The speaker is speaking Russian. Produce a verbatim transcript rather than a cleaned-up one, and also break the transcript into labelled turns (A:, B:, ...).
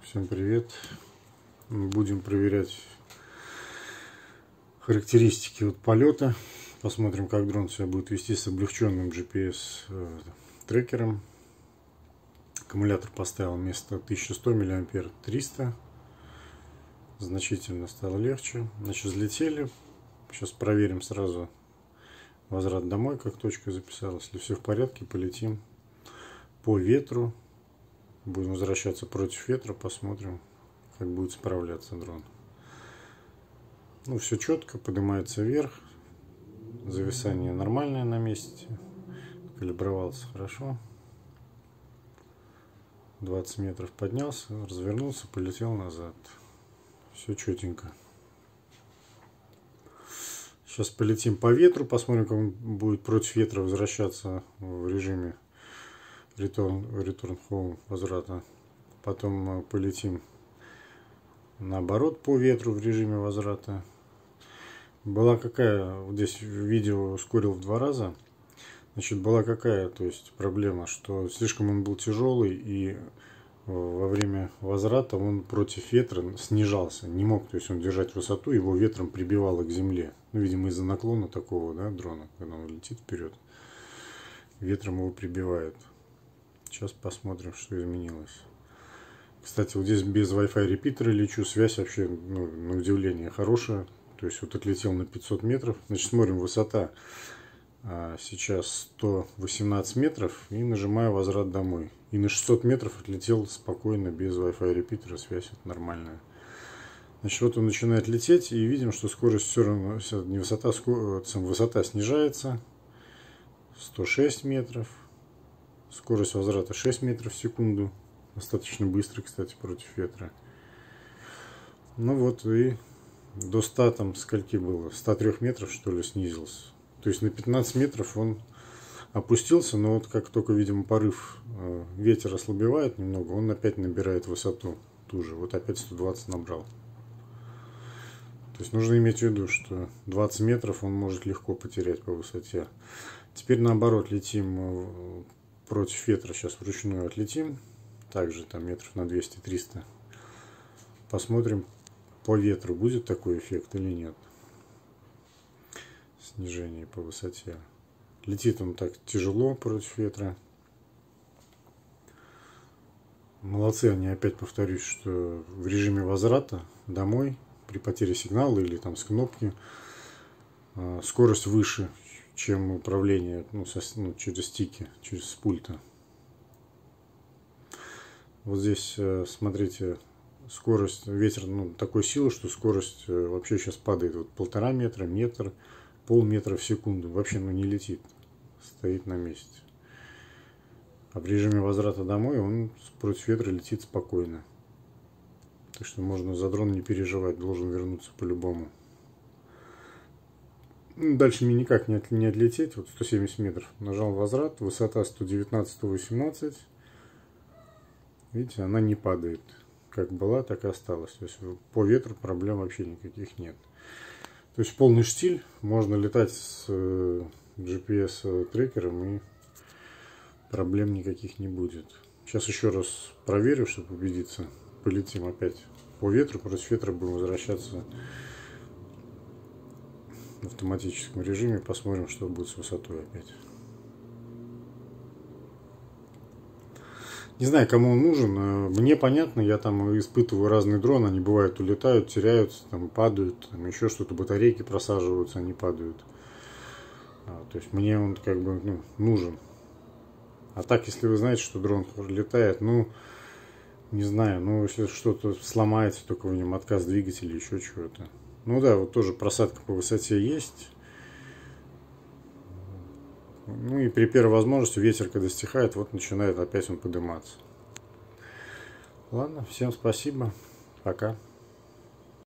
A: Всем привет! Будем проверять характеристики от полета. Посмотрим, как дрон себя будет вести с облегченным джи пи эс трекером. Аккумулятор поставил вместо тысяча сто миллиампер триста. Значительно стало легче. Значит, взлетели. Сейчас проверим сразу возврат домой, как точка записалась. Если все в порядке, полетим по ветру. Будем возвращаться против ветра, посмотрим, как будет справляться дрон. Ну, все четко, поднимается вверх. Зависание нормальное на месте. Калибровался хорошо. двадцать метров поднялся, развернулся, полетел назад. Все четенько. Сейчас полетим по ветру, посмотрим, как он будет против ветра возвращаться в режиме Return, return home, возврата. Потом полетим наоборот по ветру в режиме возврата. Была какая, вот здесь видео ускорил в два раза. Значит, была какая, то есть проблема, что слишком он был тяжелый, и во время возврата он против ветра снижался, не мог, то есть он держать высоту, его ветром прибивало к земле. Ну, видимо, из-за наклона такого, да, дрона, когда он летит вперед, ветром его прибивает. Сейчас посмотрим, что изменилось. Кстати, вот здесь без Wi-Fi репитера лечу. Связь вообще, ну, на удивление, хорошая. То есть вот отлетел на пятьсот метров. Значит, смотрим, высота а, сейчас сто восемнадцать метров. И нажимаю возврат домой. И на шестьсот метров отлетел спокойно, без Wi-Fi репитера. Связь нормальная. Значит, вот он начинает лететь. И видим, что скорость все равно, не высота, скорость, высота снижается. сто шесть метров. Скорость возврата шесть метров в секунду. Достаточно быстро, кстати, против ветра. Ну вот и до ста там скольки было? ста трёх метров, что ли, снизился. То есть на пятнадцать метров он опустился, но вот как только, видимо, порыв, ветер ослабевает немного, он опять набирает высоту ту же. Вот опять сто двадцать набрал. То есть нужно иметь в виду, что двадцать метров он может легко потерять по высоте. Теперь наоборот летим против ветра, сейчас вручную отлетим, также там метров на двести-триста. Посмотрим по ветру, будет такой эффект или нет. Снижение по высоте. Летит он так тяжело против ветра. Молодцы они, опять повторюсь, что в режиме возврата домой при потере сигнала или там с кнопки скорость выше, чем управление, ну, со, ну, через стики, через пульта. Вот здесь, смотрите, скорость, ветер, ну, такой силы, что скорость вообще сейчас падает. Вот полтора метра, метр, полметра в секунду. Вообще, ну, не летит, стоит на месте. А в режиме возврата домой он против ветра летит спокойно. Так что можно за дрон не переживать, должен вернуться по-любому. Дальше мне никак не, от, не отлететь. Вот сто семьдесят метров. Нажал возврат. Высота сто девятнадцать — сто восемнадцать. Видите, она не падает. Как была, так и осталась. То есть по ветру проблем вообще никаких нет. То есть полный штиль. Можно летать с джи пи эс трекером, и проблем никаких не будет. Сейчас еще раз проверю, чтобы убедиться. Полетим опять по ветру. Против ветра будем возвращаться в автоматическом режиме, посмотрим, что будет с высотой опять. Не знаю, кому он нужен. Мне понятно, я там испытываю разные дроны, они бывают улетают, теряются, там падают, там еще что-то, батарейки просаживаются, они падают. А, то есть мне он как бы, ну, нужен. А так, если вы знаете, что дрон летает, ну, не знаю, ну, если что-то сломается, только в нем отказ двигателя, еще чего-то. Ну да, вот тоже просадка по высоте есть. Ну и при первой возможности ветер, когда стихает, вот начинает опять он подниматься. Ладно, всем спасибо. Пока.